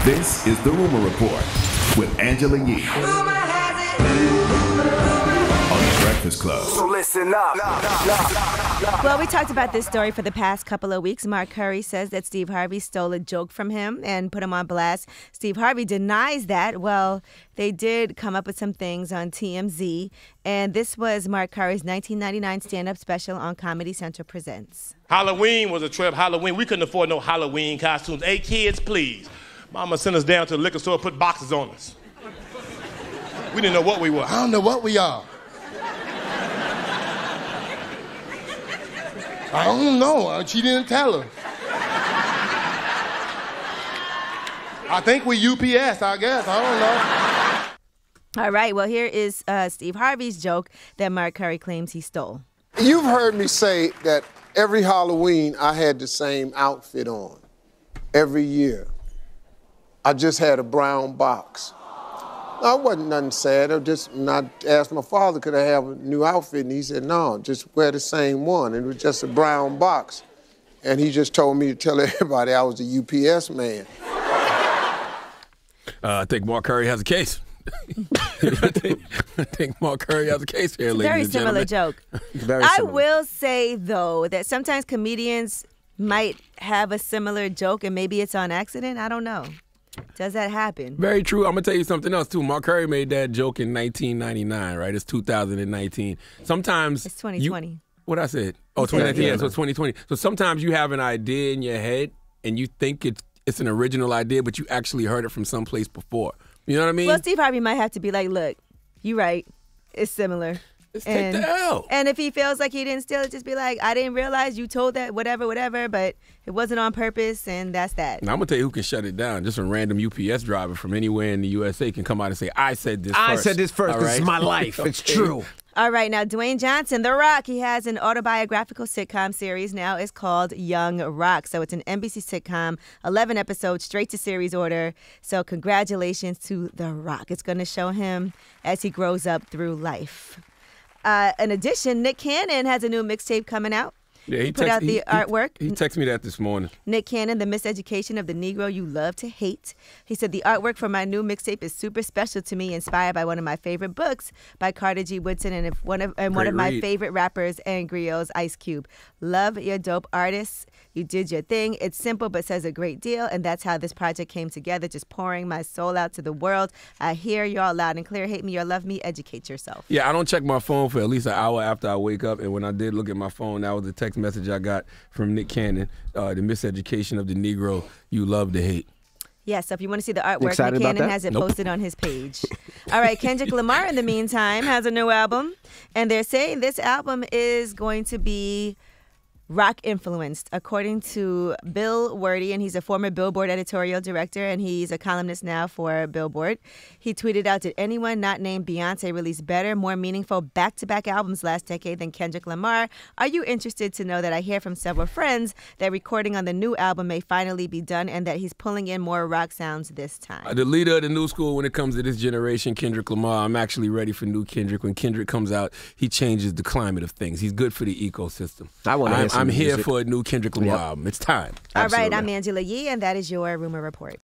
This is The Rumor Report with Angela Yee on The Breakfast Club. So listen up. Well, we talked about this story for the past couple of weeks. Mark Curry says that Steve Harvey stole a joke from him and put him on blast. Steve Harvey denies that. Well, they did come up with some things on TMZ, and this was Mark Curry's 1999 stand-up special on Comedy Central Presents. Halloween was a trip. Halloween, we couldn't afford no Halloween costumes. Hey, kids, please. Mama sent us down to the liquor store, put boxes on us. We didn't know what we were. I don't know what we are. I don't know. She didn't tell us. I think we UPS, I guess. I don't know. All right, well, here is Steve Harvey's joke that Mark Curry claims he stole. You've heard me say that every Halloween I had the same outfit on. Every year. I just had a brown box. No, it wasn't nothing sad. And I asked my father, could I have a new outfit? And he said, no, just wear the same one. And it was just a brown box. And he just told me to tell everybody I was a UPS man. I think Mark Curry has a case. I think Mark Curry has a case here, ladies Very and similar gentlemen. joke. Very I similar. will say, though, that sometimes comedians might have a similar joke and maybe it's on accident. I don't know. Does that happen? Very true. I'm going to tell you something else, too. Mark Curry made that joke in 1999, right? It's 2019. Sometimes... It's 2020. What I said? Oh, 2019. Yeah, so it's 2020. So sometimes you have an idea in your head and you think it's an original idea, but you actually heard it from someplace before. You know what I mean? Well, Steve Harvey might have to be like, look, you're right. It's similar. Let's take the L. And if he feels like he didn't steal it, just be like, I didn't realize you told that, whatever, but it wasn't on purpose, and that's that. Now, I'm going to tell you who can shut it down. Just a random UPS driver from anywhere in the USA can come out and say, I said this first. I said this first. All This is right? my life. It's Okay. true. All right, now, Dwayne Johnson, The Rock, he has an autobiographical sitcom series now. It's called Young Rock. So it's an NBC sitcom, 11 episodes, straight to series order. So congratulations to The Rock. It's going to show him as he grows up through life. In addition, Nick Cannon has a new mixtape coming out. Yeah, he put out the artwork. He texted me that this morning. Nick Cannon, The Miseducation of the Negro You Love to Hate. He said, the artwork for my new mixtape is super special to me, inspired by one of my favorite books by Carter G. Woodson and one of my read. favorite rappers and griots, Ice Cube. Love your dope artists. You did your thing. It's simple but says a great deal, and that's how this project came together, just pouring my soul out to the world. I hear y'all loud and clear. Hate me or love me, educate yourself. Yeah, I don't check my phone for at least an hour after I wake up, and when I did look at my phone, that was the text message I got from Nick Cannon, The Miseducation of the Negro You Love to Hate. Yeah, so if you want to see the artwork, excited Nick about Cannon that? has it Nope. posted on his page. All right, Kendrick Lamar, in the meantime, has a new album, and they're saying this album is going to be rock influenced, according to Bill Wordy, and he's a former Billboard editorial director, and he's a columnist now for Billboard. He tweeted out, did anyone not named Beyonce release better, more meaningful back-to-back albums last decade than Kendrick Lamar? Are you interested to know that I hear from several friends that recording on the new album may finally be done and that he's pulling in more rock sounds this time? The leader of the new school when it comes to this generation, Kendrick Lamar, I'm actually ready for new Kendrick. When Kendrick comes out, he changes the climate of things. He's good for the ecosystem. I wanna hear some I'm here music. for a new Kendrick Lamar Yep. album. It's time. All right, Absolutely. I'm Angela Yee, and that is your Rumor Report.